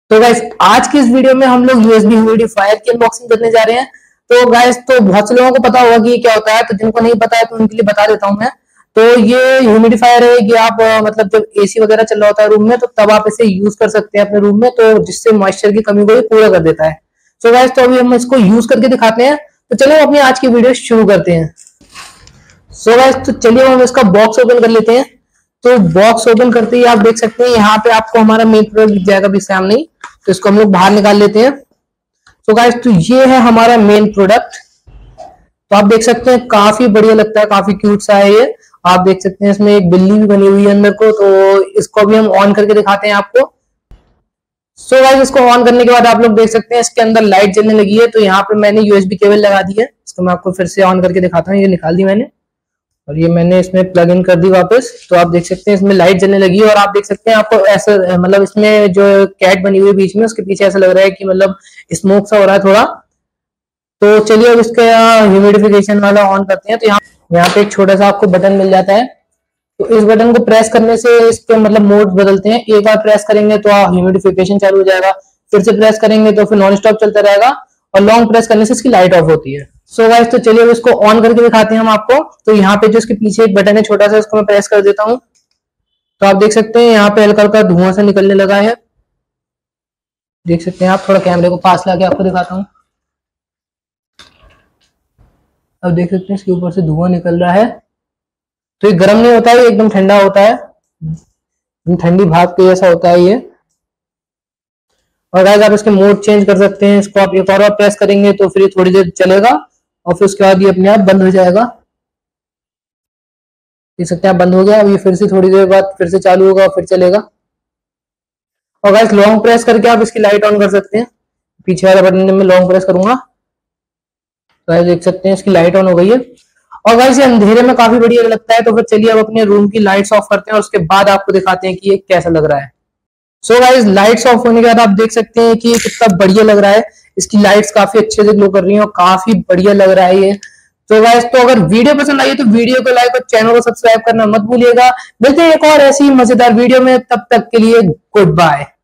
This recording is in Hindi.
तो गाइस आज की इस वीडियो में हम लोग यूएसबी ह्यूमिडिफायर की अनबॉक्सिंग करने जा रहे हैं। तो गाइस तो बहुत से लोगों को पता होगा कि ये क्या होता है, तो जिनको नहीं पता है तो उनके लिए बता देता हूं मैं। तो ये ह्यूमिडिफायर है कि आप मतलब जब एसी वगैरह चल रहा होता है रूम में, तो तब आप इसे यूज कर सकते हैं अपने रूम में, तो जिससे मॉइस्चर की कमी को ये पूरा कर देता है। सो गाइस तो अभी हम इसको यूज करके दिखाते हैं। तो चलिए अपनी आज की वीडियो शुरू करते हैं। सो गाइस तो चलिए हम इसका बॉक्स ओपन कर लेते हैं। तो बॉक्स ओपन करते ही आप देख सकते हैं यहाँ पे आपको हमारा मेन प्रोडक्ट दिख जाएगा अभी सामने ही। तो इसको हम लोग बाहर निकाल लेते हैं। तो गाइस तो ये है हमारा मेन प्रोडक्ट। तो आप देख सकते हैं काफी बढ़िया लगता है, काफी क्यूट सा है ये। आप देख सकते हैं इसमें एक बिल्ली भी बनी हुई है अंदर को। तो इसको भी हम ऑन करके दिखाते हैं आपको। सो गाइस इसको ऑन करने के बाद आप लोग देख सकते हैं इसके अंदर लाइट जलने लगी है। तो यहाँ पे मैंने यूएसबी केबल लगा दी है। इसको मैं आपको फिर से ऑन करके दिखाता हूँ। ये निकाल दी मैंने और ये मैंने इसमें प्लग इन कर दी वापस। तो आप देख सकते हैं इसमें लाइट जलने लगी है और आप देख सकते हैं आपको ऐसा मतलब इसमें जो कैट बनी हुई है बीच में, उसके पीछे ऐसा लग रहा है कि मतलब स्मोक सा हो रहा है थोड़ा। तो चलिए अब इसका ह्यूमिडिफिकेशन वाला ऑन करते हैं। तो यहाँ पे एक छोटा सा आपको बटन मिल जाता है। तो इस बटन को प्रेस करने से इसके मतलब मोड बदलते हैं। एक बार प्रेस करेंगे तो ह्यूमिडिफिकेशन चालू हो जाएगा, फिर से प्रेस करेंगे तो फिर नॉन स्टॉप चलता रहेगा, और लॉन्ग प्रेस करने से इसकी लाइट ऑफ होती है। सो गाइस तो चलिए अब इसको ऑन करके दिखाते हैं हम आपको। तो यहाँ पे जो इसके पीछे एक बटन है छोटा सा, इसको मैं प्रेस कर देता हूँ। तो आप देख सकते हैं यहाँ पे हल्का हल्का धुआं सा निकलने लगा है। देख सकते हैं आप, थोड़ा कैमरे को पास लाके आपको दिखाता हूँ। अब देख सकते हैं इसके ऊपर से धुआं निकल रहा है। तो ये गर्म नहीं होता है, ये एकदम ठंडा होता है, ठंडी भाप के जैसा होता है ये। और गाइस आप इसके मोड चेंज कर सकते हैं। इसको आप एक और बार प्रेस करेंगे तो फिर थोड़ी देर चलेगा और फिर उसके बाद ये अपने आप बंद हो जाएगा। देख सकते हैं आप, बंद हो गया। अब ये फिर से थोड़ी देर बाद फिर से चालू होगा और फिर चलेगा। और गाइस लॉन्ग प्रेस करके आप इसकी लाइट ऑन कर सकते हैं। पीछे वाला बटन में लॉन्ग प्रेस करूंगा तो आप देख सकते हैं इसकी लाइट ऑन हो गई है। और गाइस ये अंधेरे में काफी बढ़िया लगता है। तो फिर चलिए अब अपने रूम की लाइट्स ऑफ करते हैं और उसके बाद आपको दिखाते हैं कि ये कैसा लग रहा है। सो गाइस लाइट्स ऑफ होने के बाद आप देख सकते हैं कि कितना बढ़िया लग रहा है। इसकी लाइट्स काफी अच्छे से ग्लो कर रही हैं और काफी बढ़िया लग रहा है ये। तो गाइस तो अगर वीडियो पसंद आई है तो वीडियो को लाइक और चैनल को सब्सक्राइब करना मत भूलिएगा। मिलते हैं एक और ऐसी मजेदार वीडियो में, तब तक के लिए गुड बाय।